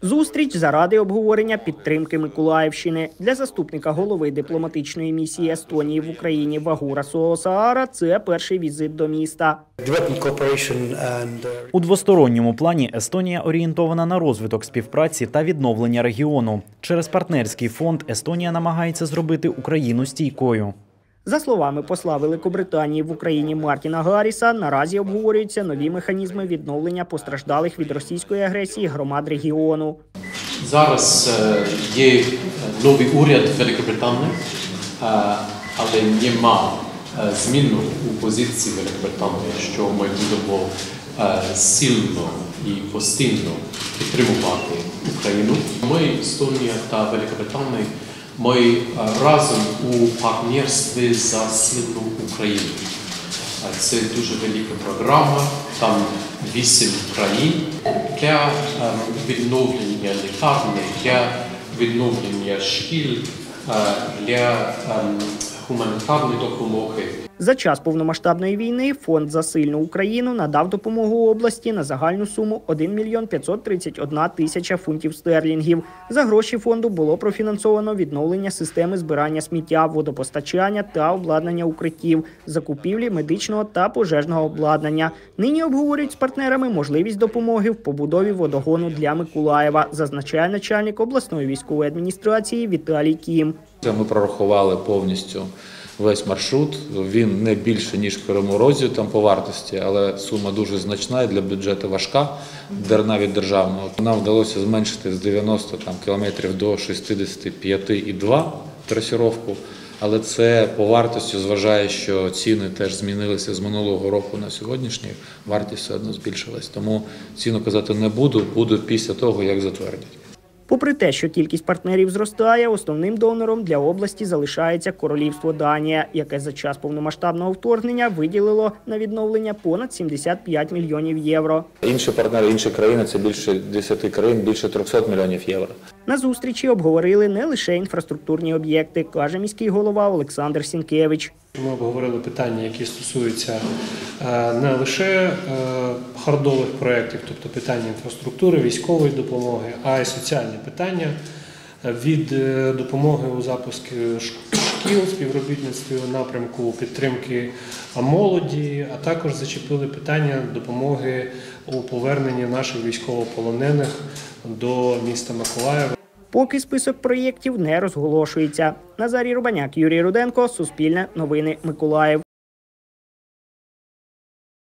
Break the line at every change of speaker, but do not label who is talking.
Зустріч заради обговорення підтримки Миколаївщини. Для заступника голови дипломатичної місії Естонії в Україні Вагура Суосаара це перший візит до міста.
У двосторонньому плані Естонія орієнтована на розвиток співпраці та відновлення регіону. Через партнерський фонд Естонія намагається зробити Україну стійкою.
За словами посла Великобританії в Україні Мартіна Гарріса, наразі обговорюються нові механізми відновлення постраждалих від російської агресії громад регіону.
Зараз є новий уряд Великобританії, але нема зміну у позиції Великобританії, що ми будемо сильно і постійно підтримувати Україну. Ми, Естонія та Великобританія, ми разом у партнерстві за сильну Україну. Це дуже велика програма, там 8 країн для відновлення лікарні, для відновлення шкіл, для гуманітарної допомоги.
За час повномасштабної війни Фонд «За сильну Україну» надав допомогу області на загальну суму 1 мільйон 531 тисяча фунтів стерлінгів. За гроші фонду було профінансовано відновлення системи збирання сміття, водопостачання та обладнання укриттів, закупівлі медичного та пожежного обладнання. Нині обговорюють з партнерами можливість допомоги в побудові водогону для Миколаєва, зазначає начальник обласної військової адміністрації Віталій Кім.
Ми прорахували повністю весь маршрут, він не більше, ніж в Кривому Розі там по вартості, але сума дуже значна і для бюджету важка, навіть державного. Нам вдалося зменшити з 90 кілометрів до 65,2 трасіровку, але це по вартості, зважає, що ціни теж змінилися з минулого року на сьогоднішній, вартість все одно збільшилась. Тому ціну казати не буду після того, як затвердять.
Попри те, що кількість партнерів зростає, основним донором для області залишається Королівство Данія, яке за час повномасштабного вторгнення виділило на відновлення понад 75 мільйонів євро.
Інші партнери, інші країни – це більше 10 країн, більше 300 мільйонів євро.
На зустрічі обговорили не лише інфраструктурні об'єкти, каже міський голова Олександр Сінкевич.
Ми обговорили питання, які стосуються не лише хардових проєктів, тобто питання інфраструктури, військової допомоги, а й соціальні питання від допомоги у запуску шкіл, співробітництві у напрямку підтримки молоді, а також зачепили питання допомоги у поверненні наших військовополонених до міста Миколаєва.
Поки список проєктів не розголошується. Назарій Рубаняк, Юрій Руденко, Суспільне новини, Миколаїв.